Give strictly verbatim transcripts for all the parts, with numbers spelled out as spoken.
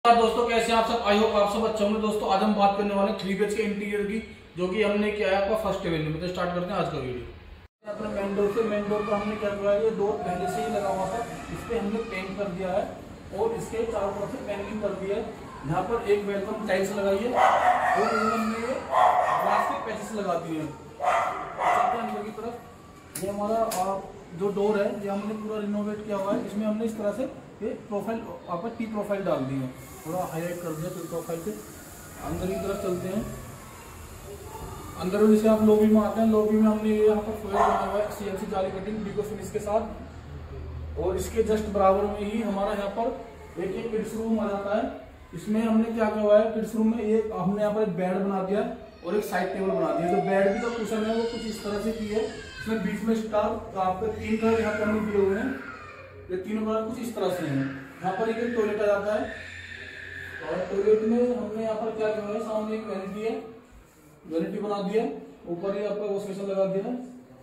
दोस्तों कैसे हैं आप सब। आई होप आप सब अच्छे होंगे। दोस्तों आज हम बात करने वाले थ्री बीएच के इंटीरियर की, जो कि हमने किया है आपका फर्स्ट एवेन्यू में। तो स्टार्ट करते हैं आज का वीडियो। अपने मेन डोर से मेन डोर पर हमने क्या किया है, ये डोर पहले से ही लगा हुआ था, इस पर हमने पेंट कर दिया है और इसके चारों तरफ से पेंटिंग कर दी है। यहाँ पर एक वेलकम टाइल्स लगाई है और हमने ये ग्लास के पैचेस लगा दिए हैं। अंदर की तरफ ये हमारा जो डोर है ये हमने पूरा रिनोवेट किया हुआ है। इसमें हमने इस तरह से ये प्रोफाइल आपका टी प्रोफाइल डाल दी है, थोड़ा हाईलाइट कर दिया टी प्रोफाइल से। अंदर की तरफ चलते हैं। अंदर जैसे आप लॉबी में आते हैं, लॉबी में हमने ये यहाँ पर फोयल बना हुआ है सीएनसी जाली कटिंग डिको फिनिश के साथ। और इसके जस्ट बराबर में ही हमारा यहाँ पर एक एक किड्स रूम आ जाता है। इसमें हमने क्या किया हुआ है, किड्स रूम में ये हमने यहाँ पर एक बेड बना दिया और एक साइड टेबल बना दिया। जो बेड की जो कुशन है वो कुछ इस तरह से की है। इसमें बीच में स्टार आपके तीन कलर यहाँ पर नहीं दिए हुए हैं, ये तीनों कलर कुछ इस तरह से हैं। यहाँ पर एक टॉयलेट आ जाता है और टॉयलेट में हमने यहाँ पर क्या किया है, सामने एक वैनिटी है, वैनिटी बना दी है। ऊपर ही आपका वॉश बेसिन लगा दिया है।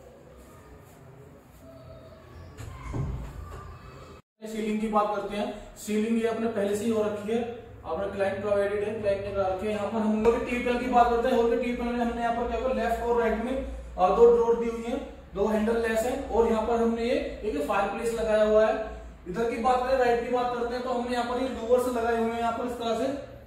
सीलिंग की बात करते हैं। सीलिंग ये अपने पहले से ही हो रखी है, अपना क्लाइंट प्रोवाइडेड है, क्लाइंट ने करा रखी है। यहाँ पर हम लोग टीपल की बात करते हैं। हॉल के टीपल में हमने यहाँ पर क्या किया, लेफ्ट और राइट में दो ड्रॉर दी हुई है, दो हैंडल लेस है और यहाँ पर हमने ये एक फायर प्लेस लगाया हुआ है। इधर की बात करें, राइट की बात करते हैं तो हमने यहाँ पर ये डोवर्स लगाए हुए हैं यहाँ पर इस तरह से,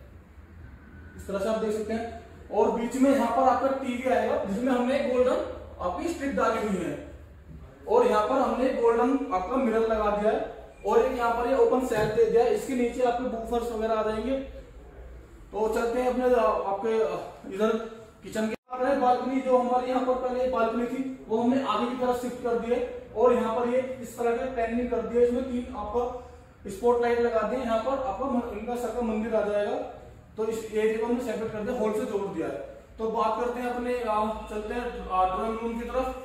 इस तरह से आप देख सकते हैं। और बीच में यहाँ पर आपका टीवी आएगा जिसमें हमने गोल्डन आपकी स्ट्रिप डाली हुई है और यहाँ पर हमने गोल्डन आपका मिरर लगा दिया है और एक यहाँ पर ये ओपन सेल्फ दे दिया है। इसके नीचे आपके बूफर्स वगैरह आ जाएंगे। तो चलते हैं अपने आपके इधर किचन के बालकनी। जो हमारे यहाँ पर पहले बालकनी थी वो हमने आगे की तरफ शिफ्ट कर दी है और यहाँ पर ये इस तरह के पैनलिंग कर दिया है। इसमें तीन आपका स्पॉट लाइट लगा दिए। यहाँ पर आपका इनका सर्कल मंदिर आ जाएगा। तो इस एरिया को हमने सेपरेट कर दिया, हॉल से जोड़ दिया है। तो बात करते हैं अपने चलते हैं ड्राइंग रूम की तरफ।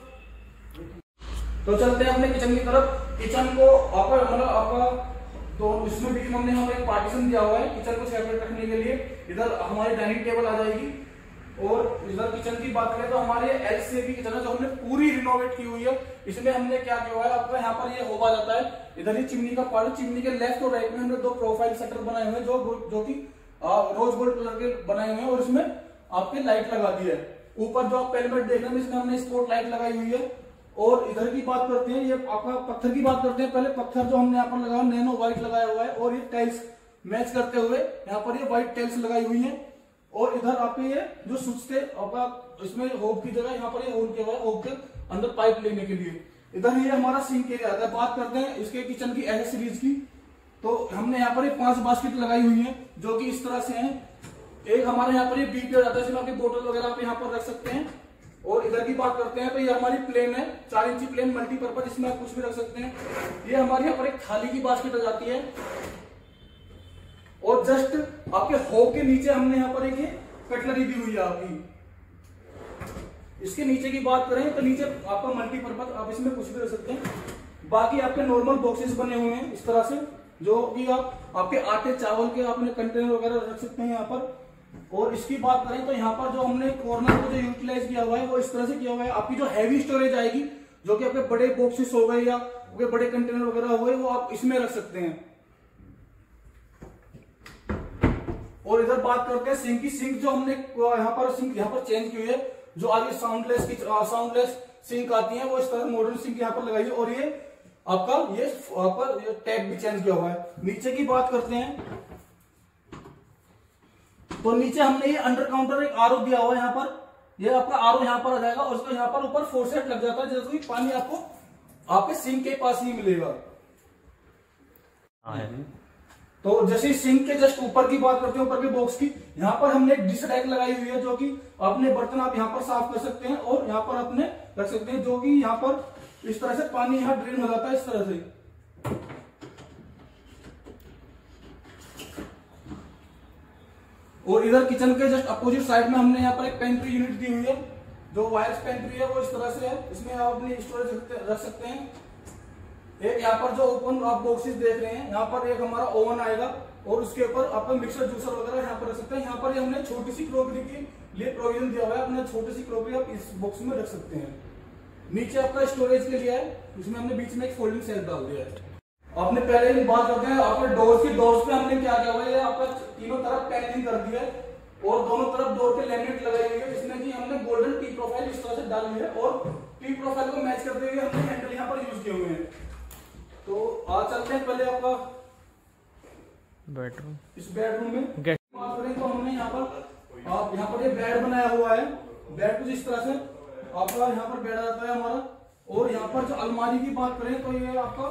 तो चलते हैं अपने किचन की तरफ। किचन को आपका मतलब आपका तो इसमें भी हमने यहाँ पर एक पार्टीशन दिया हुआ है किचन को सेपरेट रखने के लिए। इधर हमारी डाइनिंग टेबल आ जाएगी और इधर किचन की बात करें तो हमारे एल से भी किचन है जो हमने पूरी रिनोवेट की हुई है। इसमें हमने क्या किया हुआ है, आपका यहाँ पर ये होगा जाता है। इधर ही चिमनी का पार्ट, चिमनी के लेफ्ट और राइट में हमने दो प्रोफाइल शटर बनाए हुए हैं जो जो कि रोज गोल्ड कलर के बनाए हुए हैं और इसमें आपके लाइट लगा दी है। ऊपर जो आप पेलमेट देख रहे हैं इसमें हमने स्पॉट लाइट लगाई हुई है। और इधर की बात करते हैं, ये आपका पत्थर की बात करते हैं। पहले पत्थर जो हमने यहाँ पर लगाया नैनो व्हाइट लगाया हुआ है और ये टाइल्स मैच करते हुए यहाँ पर ये व्हाइट टाइल्स लगाई हुई है। और इधर आपके ये जो स्विच थे आपका इसमें होब की जगह यहाँ पर ये होल किया हुआ है, होब के अंदर पाइप लेने के लिए। इधर ये हमारा सिंक एरिया आता है। बात करते हैं इसके किचन की एसेसरीज की। तो हमने यहाँ पर ये पांच बास्केट लगाई हुई है जो कि इस तरह से हैं। एक हमारे यहाँ पर ये बीपी जाता है, इसमें आपकी बोतल वगैरह आप यहाँ पर रख सकते हैं। और इधर की बात करते हैं तो ये हमारी प्लेन है, चार इंची प्लेन मल्टीपर्पज, इसमें आप कुछ भी रख सकते हैं। ये हमारे यहाँ पर एक थाली की बास्केट आ जाती है। और जस्ट आपके होब के नीचे हमने यहाँ पर एक ये कटलरी दी हुई है आपकी। इसके नीचे की बात करें तो नीचे आपका मल्टीपर्पज, आप इसमें कुछ भी रख सकते हैं। बाकी आपके नॉर्मल बॉक्सेस बने हुए हैं इस तरह से, जो कि आप आपके आटे चावल के आपने कंटेनर वगैरह रख सकते हैं यहाँ पर। और इसकी बात करें तो यहाँ पर जो हमने कॉर्नर को जो यूटिलाइज किया हुआ है वो इस तरह से किया हुआ है। आपकी जो हैवी स्टोरेज आएगी, जो कि आपके बड़े बॉक्सेस हो गए या आपके बड़े कंटेनर वगैरह हो गए, वो आप इसमें रख सकते हैं। और इधर बात करते हैं सिंक की। सिंक जो हमने यहाँ पर सिंक यहाँ पर चेंज की हुई है, जो आगे साउंडलेस की साउंडलेस सिंक आती है वो इस तरह मॉडर्न सिंक यहाँ पर लगाई है। और ये आपका ये पर ये टैप भी चेंज किया हुआ है। नीचे की बात करते हैं तो नीचे हमने ये अंडर काउंटर एक आरओ दिया हुआ है। यहाँ पर ये आपका आरओ यहाँ पर आ जाएगा और उसको यहाँ पर ऊपर फोर्सेट लग जाता है, जैसे कि पानी आपको आपके सिंक के पास ही मिलेगा। तो जैसे सिंक के जस्ट ऊपर की बात करते हैं, ऊपर के बॉक्स की, यहाँ पर हमने एक डिश रैक लगाई हुई है जो कि अपने बर्तन आप यहाँ पर साफ कर सकते हैं और यहाँ पर अपने रख सकते हैं, जो कि यहाँ पर इस तरह से पानी यहाँ ड्रेन हो जाता है इस तरह से। और इधर किचन के जस्ट अपोजिट साइड में हमने यहाँ पर एक पेंट्री यूनिट दी हुई है, जो वायर्स पेंट्री है वो इस तरह से है। इसमें आप अपनी स्टोरेज रख सकते हैं। एक यहाँ पर जो ओपन आप बॉक्सेस देख रहे हैं, यहाँ पर एक हमारा ओवन आएगा और उसके ऊपर आप मिक्सर जूसर वगैरह यहाँ पर रख सकते हैं। यहाँ पर हमने छोटी सी क्रॉकरी के लिए प्रोविजन दिया हुआ है, अपने छोटी सी क्रॉकरी आप इस बॉक्स में रख सकते हैं। नीचे आपका स्टोरेज के लिए है, इसमें हमने बीच में एक फोल्डिंग सेल डाल दिया है। आपने पहले ही बात करते हैं आपके डोर्स की। डोर्स पे हमने क्या किया हुआ है, आपका तीनों तरफ पैनलिंग कर दी है और दोनों तरफ डोर पे लैमिनेट लगाई हुई है, जिसमें कि हमने गोल्डन टी प्रोफाइल इस तरह से डाली है और टी प्रोफाइल को मैच करते हुए हमने हैंडल यहाँ पर यूज किए हुए हैं। तो आज चलते हैं पहले आपका बेडरूम। इस बेडरूम में गेट बात करें तो हमने यहाँ पर आप यहाँ पर ये बेड बनाया हुआ है। बेड कुछ इस तरह से आपका यहाँ पर बेड आता है हमारा। और यहाँ पर जो अलमारी की बात करें तो ये आपका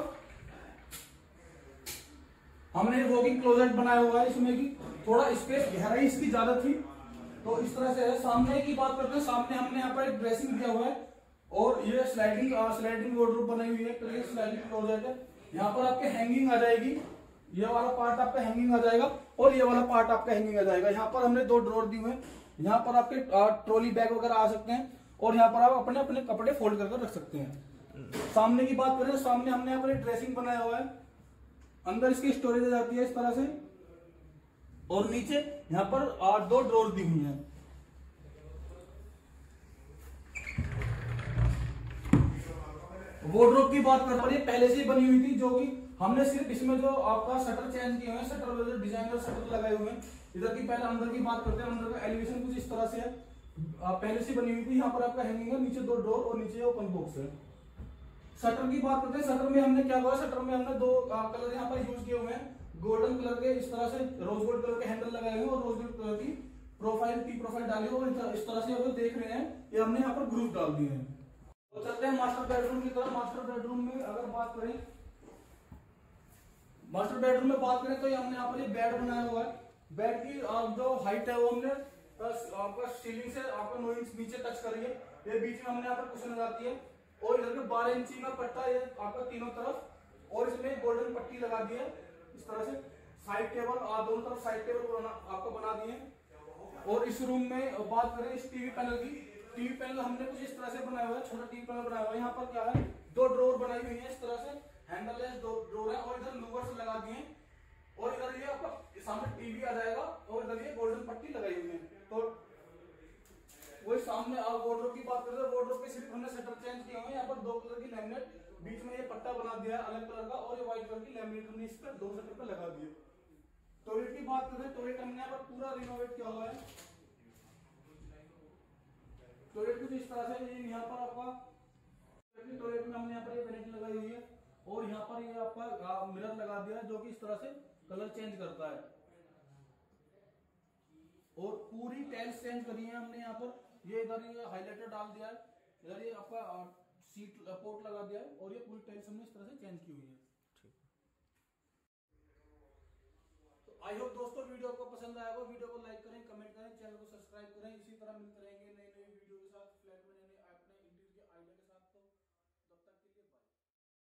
हमने वॉकिंग क्लोजेट बनाया हुआ है, इसमें की थोड़ा स्पेस गहराई इसकी ज्यादा थी तो इस तरह से है। सामने की बात करते हैं, सामने हमने यहाँ पर एक ड्रेसिंग दिया हुआ है और ये स्लाइडिंग स्लाइडिंग वार्डरोब बनाई हुई है। तो ये स्लाइडिंग क्लोजेट है। यहाँ पर आपके हैंगिंग आ जाएगी, ये वाला पार्ट आपका हैंगिंग आ जाएगा और ये वाला पार्ट आपका हैंगिंग आ जाएगा। यहाँ पर हमने दो ड्रॉर दिए हुए हैं, यहाँ पर आपके ट्रॉली बैग वगैरह आ सकते हैं और यहाँ पर आप अपने अपने कपड़े फोल्ड करके रख सकते हैं। सामने की बात करें, सामने हमने यहाँ पर ड्रेसिंग बनाया हुआ है, अंदर इसकी स्टोरेज आ जाती है इस तरह से और नीचे यहाँ पर आठ दो ड्रॉर दी हुई हैं। वार्डरोब की बात कर रही है, पहले से ही बनी हुई थी, जो कि हमने सिर्फ इसमें जो आपका शटर चेंज किए हुए हैं, शटर में जो डिजाइनर शटर लगाए हुए हैं। इधर की पहले अंदर की बात करते हैं, अंदर का एलिवेशन कुछ इस तरह से है, पहले से बनी हुई थी। यहाँ पर आपका हैंगिंग है, नीचे दो डोर और नीचे ओपन बॉक्स है। शटर की बात करते हैं, शटर में हमने क्या हुआ, शटर में हमने दो कलर यहाँ पर यूज किए हुए हैं, गोल्डन कलर के इस तरह से रोज गोल्ड कलर के हैंडल लगाए हुए और रोज गोल्ड कलर की प्रोफाइल टी प्रोफाइल डाली हुई और इस तरह से आप देख रहे हैं ये हमने यहाँ पर ग्रुप डाल दिए हैं। तो चलते हैं मास्टर बेडरूम की तरफ। मास्टर बेडरूम में अगर बात करें, मास्टर बेडरूम में बात करें तो ये हमने यहाँ पर बेड बनाया हुआ है। बेड की जो हाइट है वो हमने आपका सीलिंग से आपका नौ इंच नीचे टच करी है। ये बीच में हमने यहाँ पर कुशन लगाती है और इधर के बारह इंची का पट्टा ये आपका तीनों तरफ और इसमें गोल्डन पट्टी लगा दी है इस तरह से। साइड टेबल दोनों तरफ साइड टेबल आपको बना दिए। और इस रूम में बात करें इस टीवी पैनल की, टीवी पैनल हमने कुछ इस तरह से बनाया हुआ है, छोटा टीवी पैनल बनाया हुआ है। यहाँ पर क्या है, दो ड्रॉर बनाई हुई है इस तरह से, हैंडल है, दो ड्रॉर है और इधर लूवर्स लगा दिए और इधर ये आपका सामने टीवी आ जाएगा और इधर ये गोल्डन पट्टी लगाई हुई है। तो वही सामने आप वार्डरोब की बात करते हैं, वार्डरोब पे सिर्फ हमने शटर चेंज किए हुए हैं। यहाँ पर दो कलर की लैमिनेट, बीच में ये पट्टा बना दिया है अलग कलर का और ये व्हाइट कलर की लैमिनेट हमने इस पर दो शटर पे लगा दिए। टॉयलेट की बात करते हैं, टॉयलेट हमने यहाँ पर पूरा रिनोवेट किया हुआ है। टॉयलेट कुछ इस तरह से, यहाँ पर आपका टॉयलेट में हमने यहाँ पर ये वेनिटी लगाई हुई है और यहाँ पर ये आपका मिरर लगा दिया है जो कि इस तरह से कलर चेंज करता है। और पूरी टाइल्स चेंज करी है हमने यहाँ पर, ये इधर ये हाइलाइटर डाल दिया है, इधर ये आपका सीट पोर्ट लगा दिया है और ये पूरी टाइल्स हमने इस तरह से चेंज की हुई है। तो आई होप दोस्तों वीडियो